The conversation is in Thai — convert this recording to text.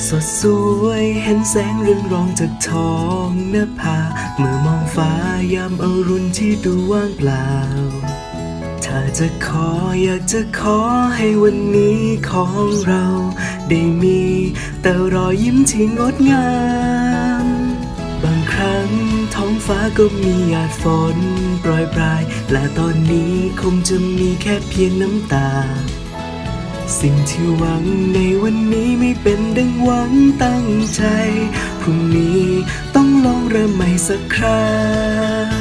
สดสวยเห็นแสงเรืองรองจากท้องนภาเมื่อมองฟ้ายามอรุณที่ดูว่างเปล่าถ้าจะขออยากจะขอให้วันนี้ของเราได้มีแต่รอยยิ้มที่งดงามบางครั้งท้องฟ้าก็มีหยาดฝนโปรยปลายและตอนนี้คงจะมีแค่เพียงน้ำตาสิ่งที่หวังในวันนี้ไม่เป็นดังหวังตั้งใจพรุ่งนี้ต้องลองเริ่มใหม่สักครั้ง